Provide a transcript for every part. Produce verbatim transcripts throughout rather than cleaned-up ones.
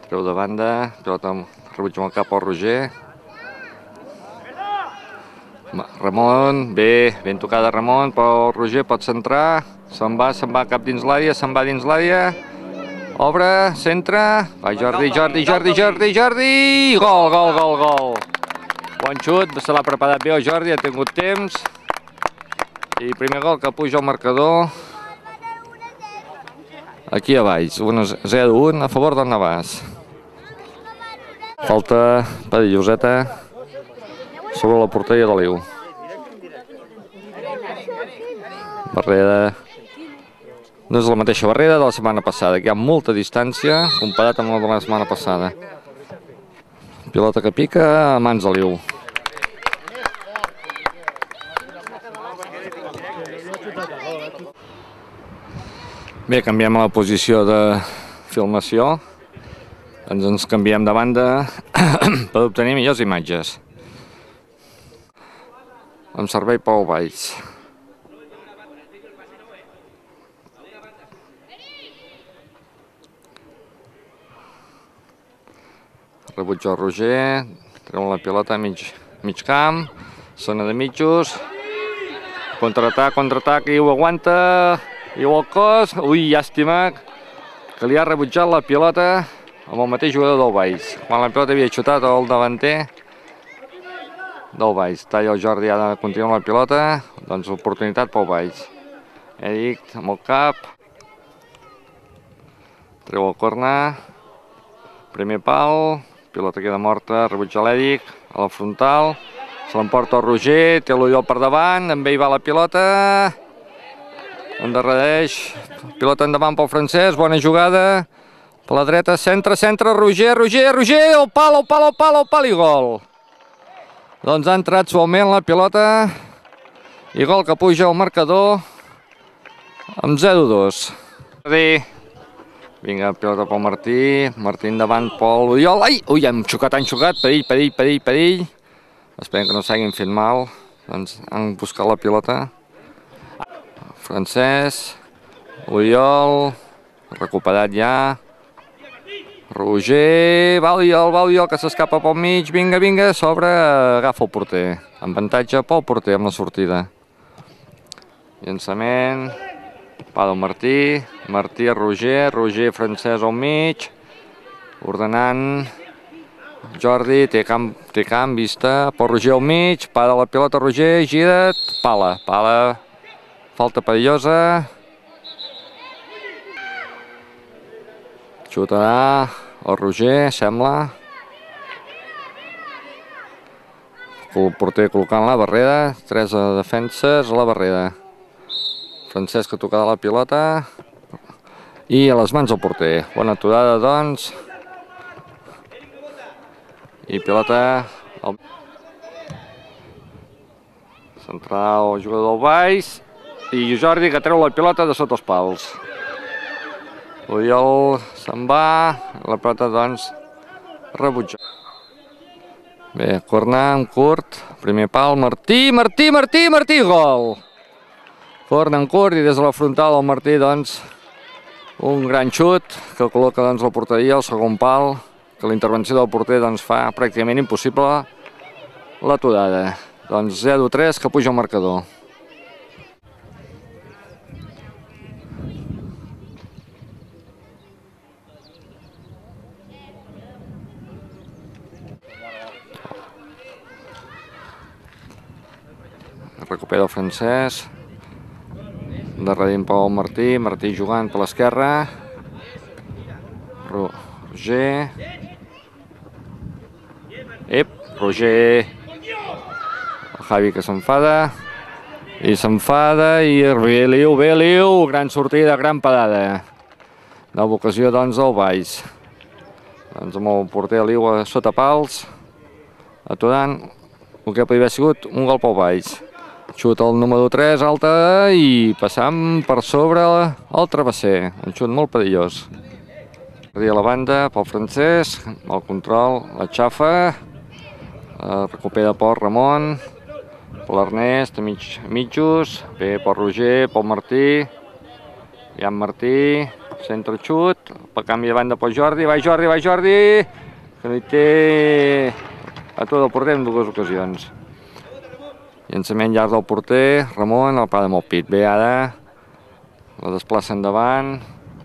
Treu de banda, pilota rebutja amb el cap al Roger. Ramon, bé, ben tocada Ramon, però el Roger pot centrar. Se'n va, se'n va cap dins l'àrea, se'n va dins l'àrea. Obre, centra. Va Jordi, Jordi, Jordi, Jordi, Jordi! Gol, gol, gol, gol. Bon xut, se l'ha preparat bé el Jordi, ha tingut temps. I primer gol que puja al marcador. Aquí a baix, zero un a favor del Navàs. Falta perilloseta sobre la porteria de l'Iu. Barrera. No és la mateixa barrera de la setmana passada, que hi ha molta distància comparat amb la de la setmana passada. Pilota que pica a mans de l'Iu. Bé, canviem la posició de filmació. Doncs ens canviem de banda per obtenir millors imatges. Amb servei Pau Valls. Rebutja el Roger, treu la pilota a mig, mig camp, zona de mitjos, contraatac, contraatac, i ho aguanta, i ho al cos, ui, llàstima, que li ha rebutjat la pilota amb el mateix jugador del Valls. Quan la pilota havia xutat el davanter del Valls. Talla el Jordi, ha de continuar la pilota, doncs oportunitat pel Valls. Eric amb el cap, treu el corner, primer pal, pilota queda morta, rebutja l'Eric, a la frontal, se l'emporta el Roger, té l'Oriol per davant, amb ell va la pilota, endarrereix, pilota endavant pel Francesc, bona jugada, per la dreta, centra, centra, Roger, Roger, Roger, el pal, el pal, el pal, el pal i gol. Doncs ha entrat suaument la pilota i gol que puja al marcador amb zero dos. Vinga, pilota pel Martí, Martí endavant pel Oriol, ai, ui, hem xocat, han xocat, perill, perill, perill, perill. Esperem que no s'hagin fet mal, doncs han buscat la pilota. Francesc, Oriol, recuperat ja. Roger, va Oriol, va Oriol, que s'escapa pel mig, vinga, vinga, sobre, agafa el porter. Avantatge pel porter amb la sortida. Llançament, pa del Martí, Martí a Roger, Roger, Francesc al mig, ordenant, Jordi, té camp, té camp, vista, pel Roger al mig, pa de la pilota, Roger, gira't, pala, pala, falta perillosa, xutarà el Roger, sembla, el porter col·locant la barrera, tres defenses a la barrera. Francesc que tocava la pilota i a les mans del porter. Bona aturada, doncs. I pilota al... central el jugador del Valls i Jordi que treu la pilota de sota els pals. Oriol se'n va, la pilota, doncs, rebutja. Bé, corner en curt, primer pal, Martí, Martí, Martí, Martí, gol! Corner en curt i des de la frontal el Martí, doncs, un gran xut que col·loca, doncs, la porteria, el segon pal, que la intervenció del porter, doncs, fa pràcticament impossible l'aturada. Doncs zero tres que puja al marcador. Recupera el Francesc. Darrerint pel Martí, Martí jugant per l'esquerra. Roger. Ep, Roger. El Javi que s'enfada. I s'enfada i bé Liu, bé Liu. Gran sortida, gran parada. Nova ocasió, doncs, del Valls. Doncs amb el porter Liu a sota pals. Aturant el que podria haver sigut un gol pel Valls. Xut el número tres, alta, i passant per sobre el travesser. Un xut molt perillós. A la banda, pel Francesc, el control, la xafa, recupera pel Ramon, per l'Ernest, mitjos, bé pel Roger, pel Martí, ja en Martí, centre xut, per canvi de banda pel Jordi, va Jordi, va Jordi, que no hi té a tot el porter en dues ocasions. Llançament llarg del porter, Ramon, el para molt pit. Bé, ara la desplaça endavant,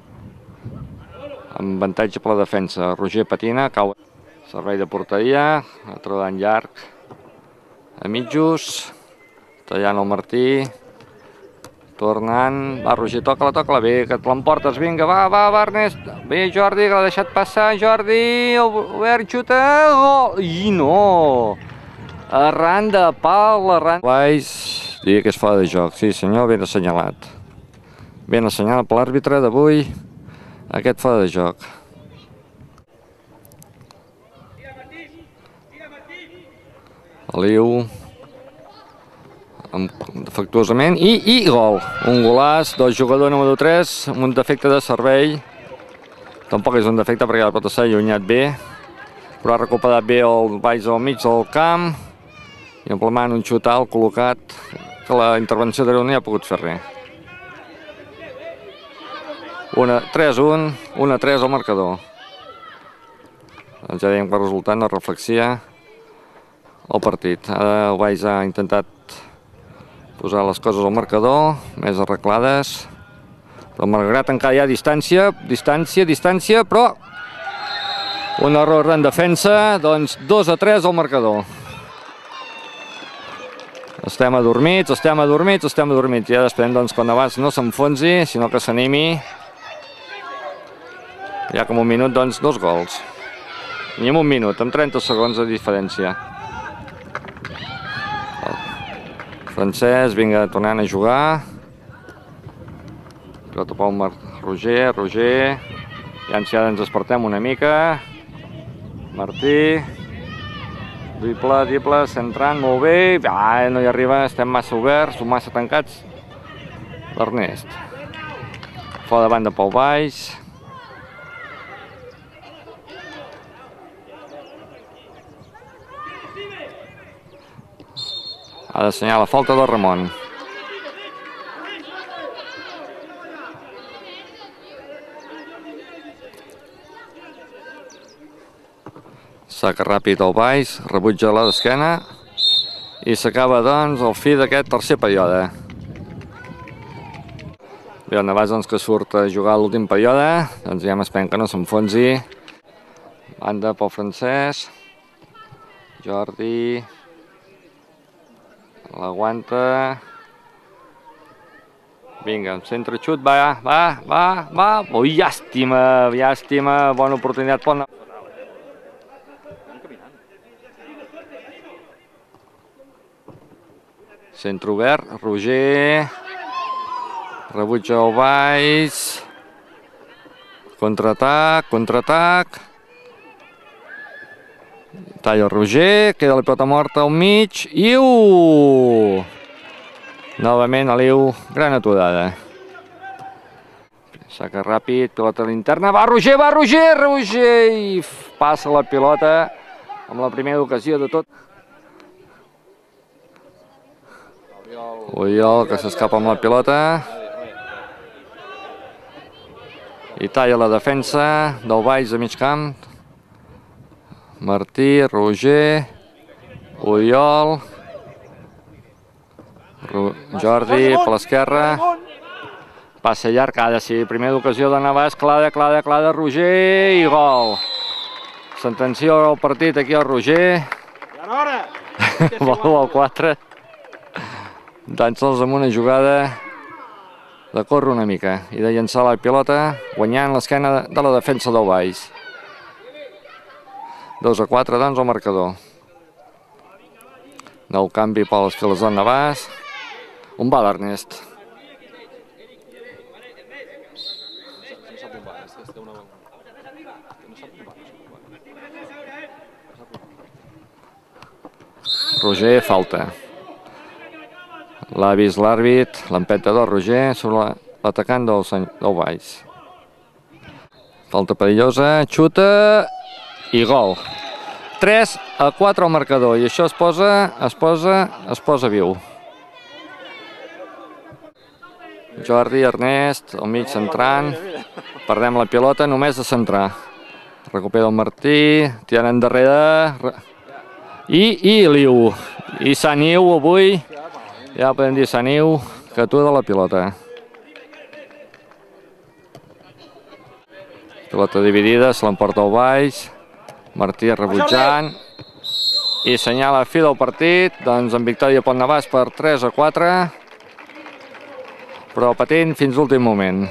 amb avantatge per la defensa. Roger patina, cau. Servei de porteria, atrodant llarg a mitjos, tallant el Martí, tornant, va Roger, toca-la, toca-la, bé, que te l'emportes, vinga, va, va, va Ernest, bé Jordi, que l'ha deixat passar, Jordi, obert, xuta, gol, i no, arran de pal, arran... Vais, diria que és fora de joc, sí senyor, ben assenyalat, ben assenyalat per l'àrbitre d'avui, aquest fora de joc. Aliu, defectuosament, i, i gol, un golàs del jugador número tres, amb un defecte de servei, tampoc és un defecte perquè la pelota s'ha allunyat bé, però ha recuperat bé el baix al mig del camp, i emplemant un xut alt col·locat, que la intervenció de no hi ha pogut fer res. tres a un, un a tres al marcador. Ja dèiem que el resultat no reflexia el partit. Ara el Baix ha intentat posar les coses al marcador, més arreglades, però malgrat encara hi ha distància, distància, distància, però un error en defensa, doncs dos a tres al marcador. Estem adormits, estem adormits, estem adormits, i ara esperem doncs que el Navàs no s'enfonsi, sinó que s'animi. Ja com un minut, doncs, dos gols. Ni en un minut, amb trenta segons de diferència. Francesc, vinga, tornant a jugar. Pilota pel Roger, Roger. Ja ens despertem una mica. Martí. Triple, triple, centrant, molt bé. Ah, no hi arriba, estem massa oberts, massa tancats. L'Ernest. Fora de banda pel Baix. Ha d'assenyalar la falta del Ramon. Saca ràpid al Baix, rebutja la d'esquena i s'acaba doncs el fi d'aquest tercer període. Bé, el Navàs doncs que surt a jugar l'últim període, doncs ja m'esperem que no s'enfonsi. Banda pel Francesc. Jordi. L'aguanta. Vinga, centre xut, va, va, va, va. Ui, llàstima, llàstima, bona oportunitat pel Navàs. Centre obert, Roger. Rebutja el Baix. Contraatac, contraatac. Talla el Roger, queda la pilota morta al mig, Iu! Novament a l'Iu, gran aturada. Saca ràpid, pilota a l'interna, va Roger, va Roger, Roger! I passa la pilota amb la primera ocasió de tot. Oriol, que s'escapa amb la pilota. I talla la defensa del Baix de mig camp. Martí, Roger, Oriol, Jordi per l'esquerra, passa llarg, ara sí, primera ocasió de Navàs, clara, clara, clara, Roger i gol. Sentencia el partit aquí al Roger, valor al quatre, tan sols amb una jugada de córrer una mica i de llançar la pilota, guanyant l'esquena de la defensa del Baix. dos a quatre, doncs, al marcador. Nou canvi pels filers del Navàs. On va l'Ernest? Roger, falta. L'ha vist l'àrbit, l'empenta del Roger sobre l'atacant del Baix. Falta perillosa, xuta i gol. tres a quatre al marcador i això es posa, es posa, es posa viu. Jordi, Ernest, al mig centrant. Perdem la pilota només de centrar. Recupera el Martí, tirant endarrere. I, i Liu. I Saniu avui, ja podem dir Saniu, que atura la pilota. Pilota dividida, se l'emporta al baix. Martí rebutjant. I senyala fi del partit, doncs amb victòria Pont de Bas per tres a quatre. Però patint fins l'últim moment.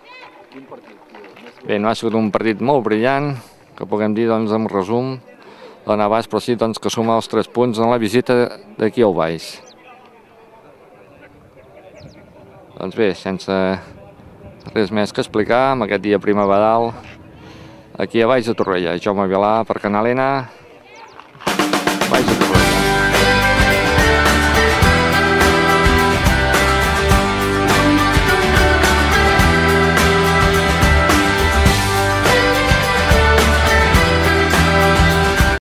Bé, no ha sigut un partit molt brillant, que puguem dir, doncs, en resum, la Navàs, però sí doncs, que suma els tres punts en la visita d'aquí al baix. Doncs bé, sense res més que explicar, amb aquest dia primaveral, aquí a baix de Torrella. Jaume Vilà per Canal N.